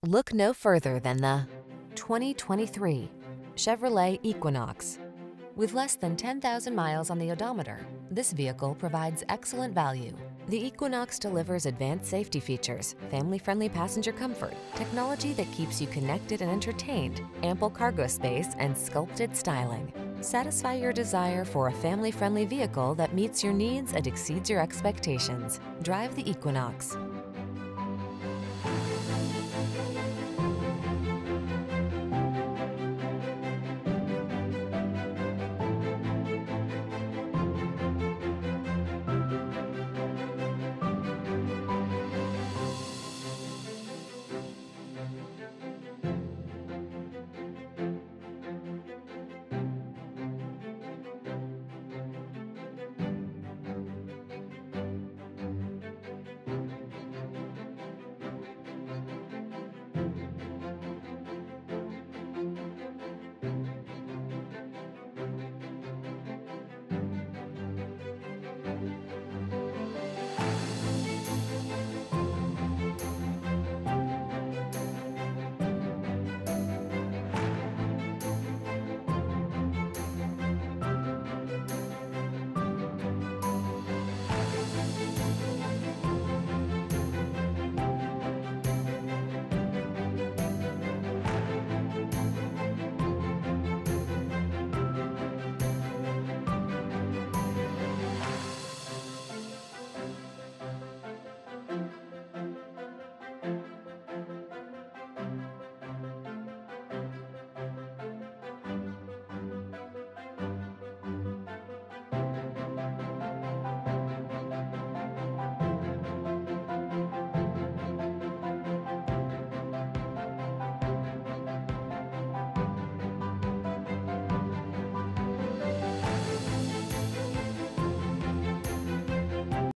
Look no further than the 2023 Chevrolet Equinox. With less than 10,000 miles on the odometer, this vehicle provides excellent value. The Equinox delivers advanced safety features, family-friendly passenger comfort, technology that keeps you connected and entertained, ample cargo space, and sculpted styling. Satisfy your desire for a family-friendly vehicle that meets your needs and exceeds your expectations. Drive the Equinox.